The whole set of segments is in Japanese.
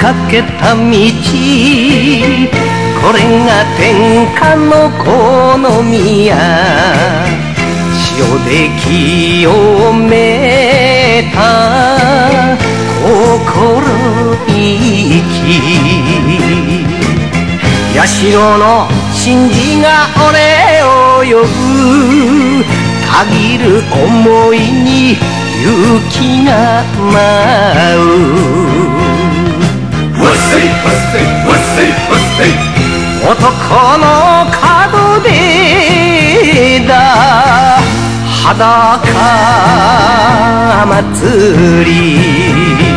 かけた道、これが天下の好みや。塩で清めた心意気、社の神事が俺を呼ぶ。たぎる想いに勇気が舞う。男の門出だ裸祭り。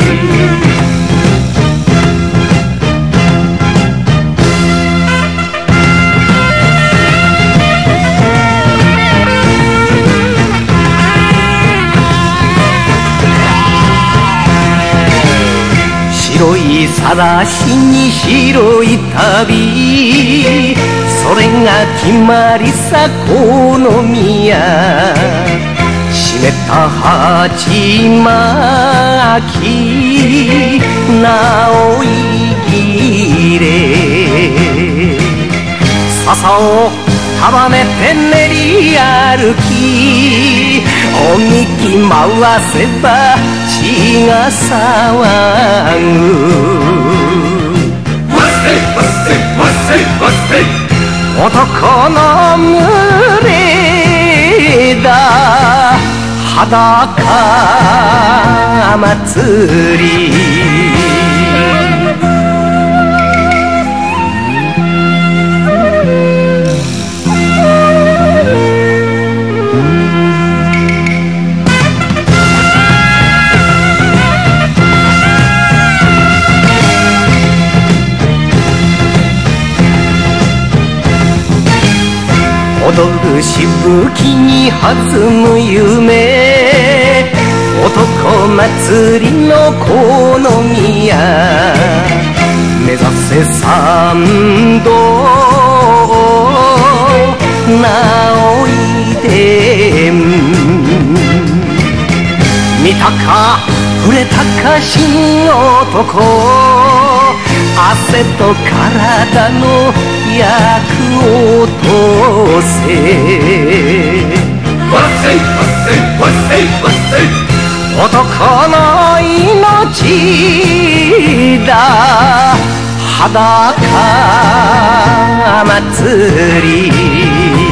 白いさらしに白い旅、それが決まりさ好みや。湿った鉢巻き直い切れ、笹を束ねて練り歩き、おみき回せば血が騒ぐ。男の群れだ裸祭り。踊るしぶきに弾む夢、男祭りの好みや。目指せ参道直いで見たか触れたか新男、汗と体の役を通せ。男の命だ裸祭り。